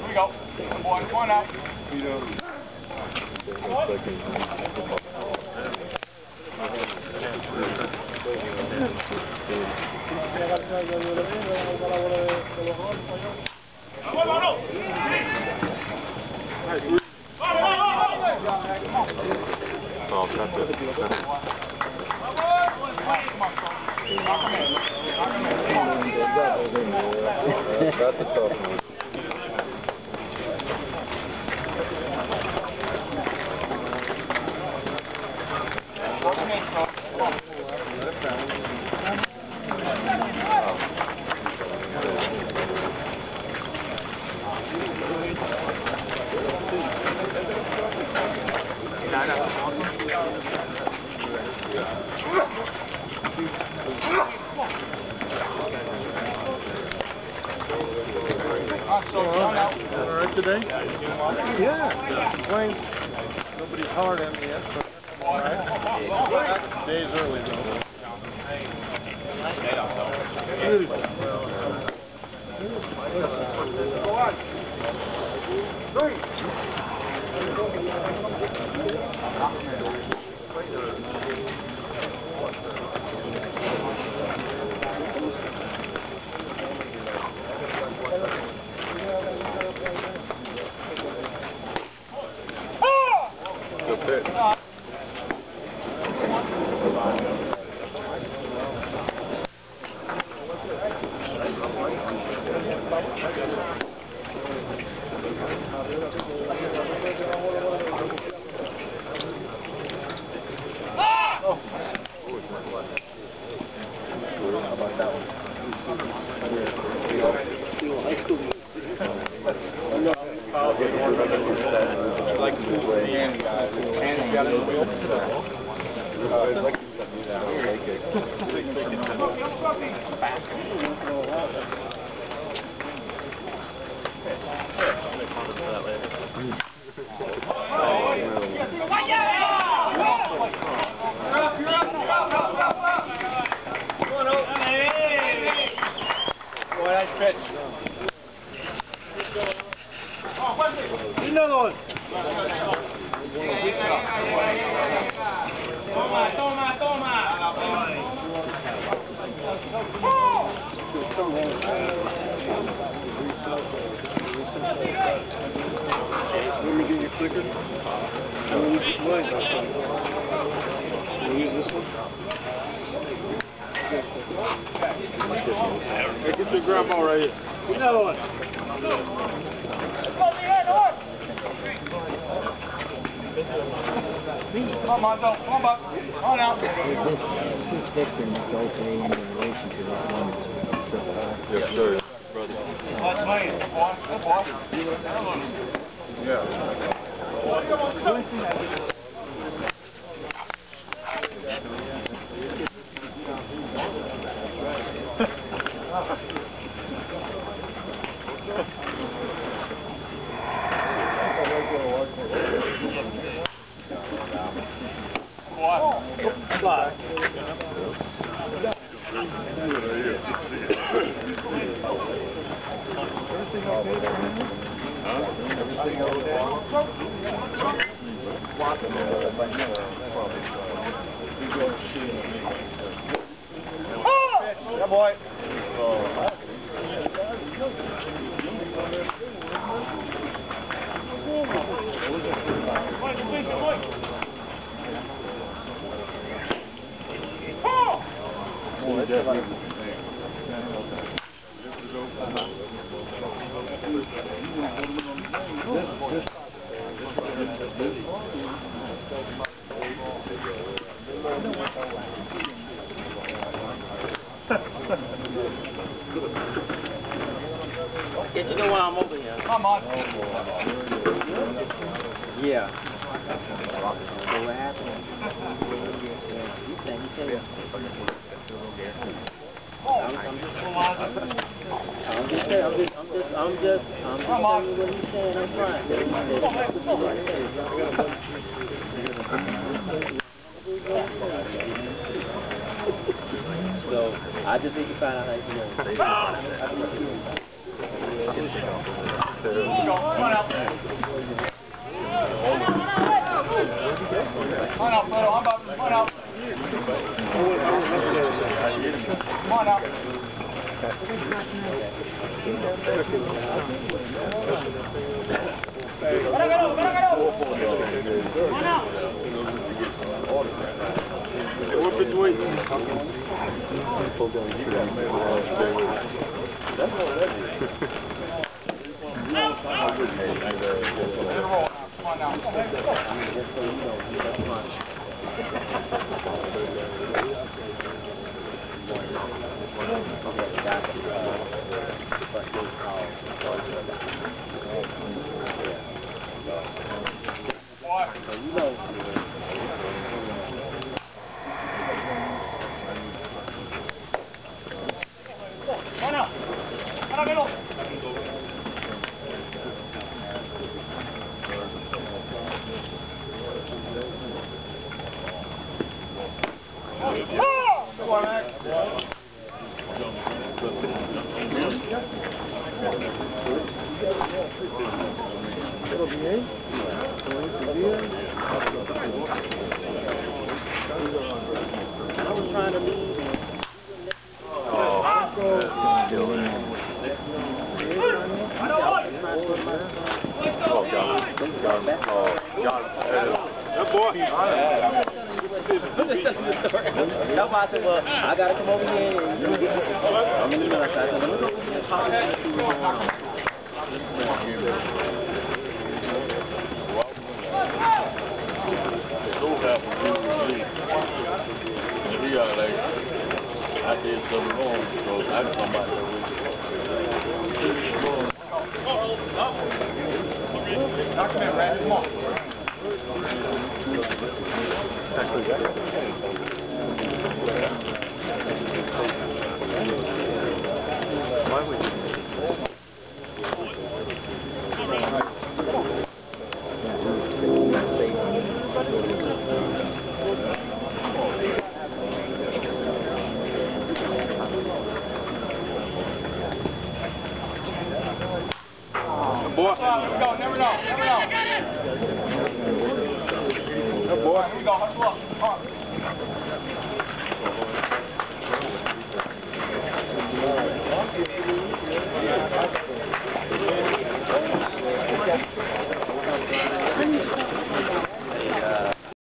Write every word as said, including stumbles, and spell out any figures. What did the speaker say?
we go. Come on, come on out. You know. That's a tough one. Alright today? Yeah. Flames. Nobody's hard at me yet, but alright. Days early though. Good pitch. Like the Andy guys. Andy got it. Boy, nice pitch. Another one. Toma, toma, toma. Let me get your clicker. I'm going to use mine. Can you use this one? Hey, get your grab ball right here. Another one. Come on, don't. Come on, Buck. Come on out. This, this victim is okay in relation to this one. Yes, sir. Brother. That's me. Good boy. Good boy. Yeah. Yeah, boy. Get you know why I'm over here. Come on. Yeah. So what happened? You said, you said. I'm, I'm just, I'm just saying, I'm just, I'm just, I'm just, I'm just telling you what he's saying. I'm fine. So I just need to find out how you know. on now. Caragalo, caragalo. Come on out. What between them? That's all that is. Come on now. I was trying to leave. Oh, God. God. That boy. That's why I said, well, I gotta come over here and you know, get I'm gonna email us. I said, let me go over here and talk to you and see what's going on. So happened to me. He got like, I did something wrong, so I come back there with Knock him in, Randy. Come on. Why would you? Boy. Let's go. Never know. Never know. That boy. Here we go. Hustle up. Come on.